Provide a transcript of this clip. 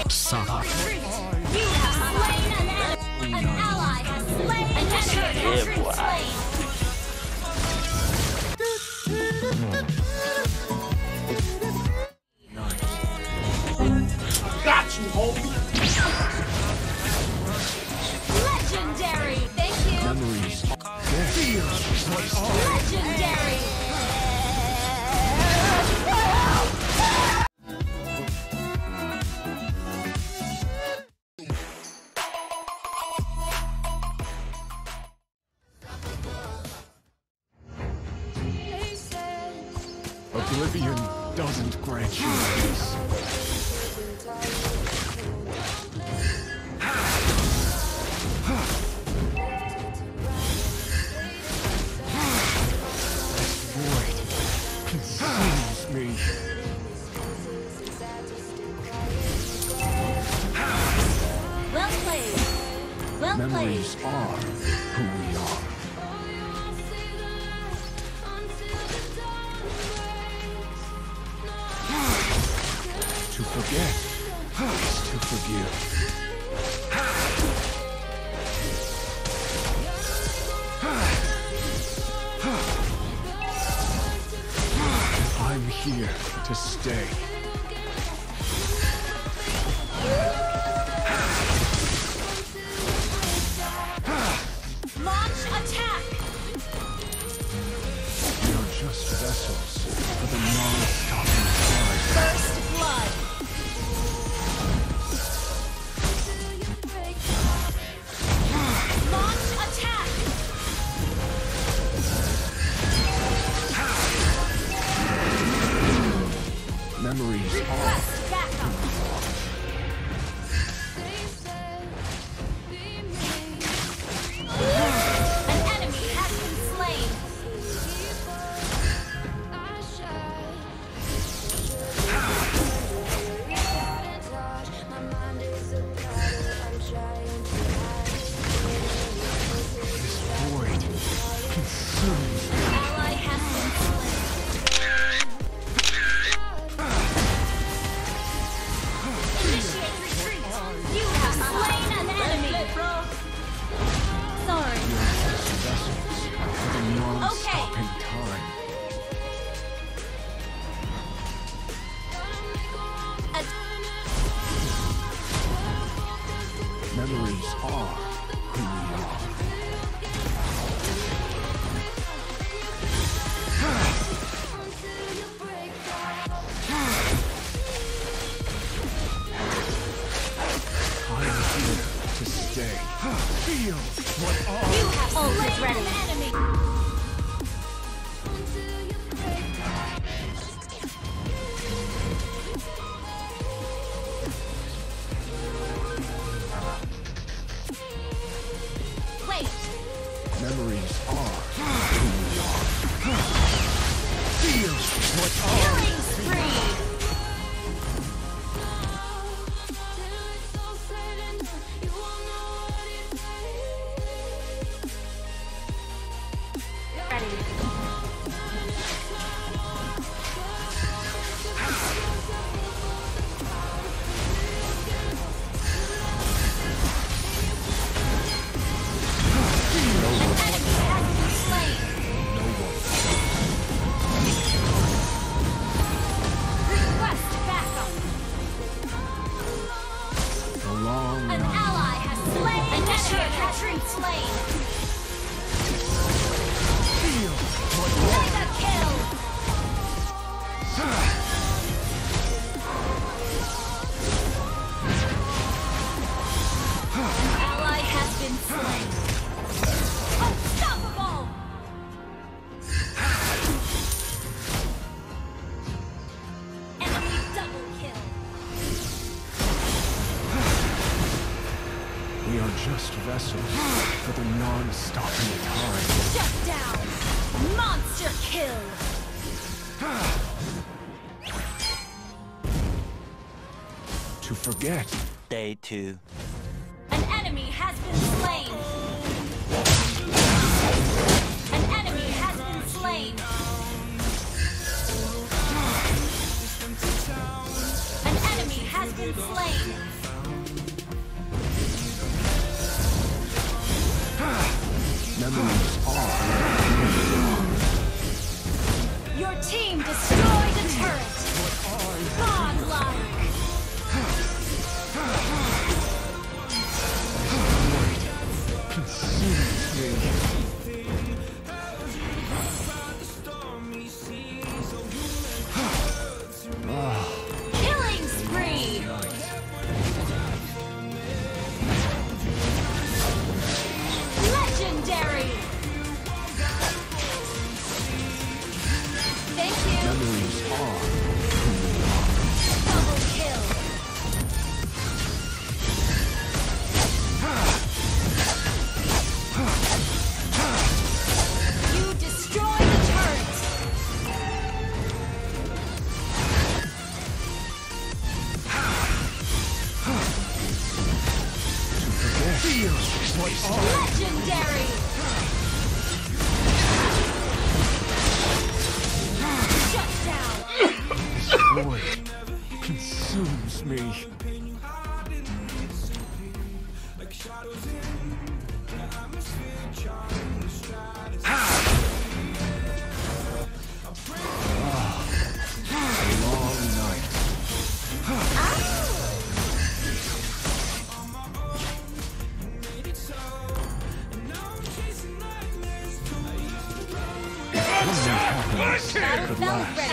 suck. Retreat! You have slain an enemy! An ally has slain an enemy! Retreat slain! Got you, homie! Legendary! Thank you! Memories. Legendary! Oblivion doesn't grant you peace. Void consumes me. Well played! Well played! Memories are who we are. To forget is to forgive. I'm here to stay. Launch attack! We are just vessels for the non-stopping tide. First blood! Launch attack! Memories are Request backup! An enemy has been slain! this void consumes me. Ally has been slain! Initiate retreat! You have slain an enemy! Sorry. Just vessels for the non-stopping time. Memories are who we are. I'm here to stay. Feel what all You have slain an enemy! Wait! memories are who we are. Feel what all Killing spree! just vessels for the non-stopping time. Shut down! Monster kill! To forget. Day 2. An enemy has been slain! An enemy has been slain! An enemy has been slain! Feel what all Legendary! Shut down! this void consumes me. A long night. One may happen, but Battlefield last. ready!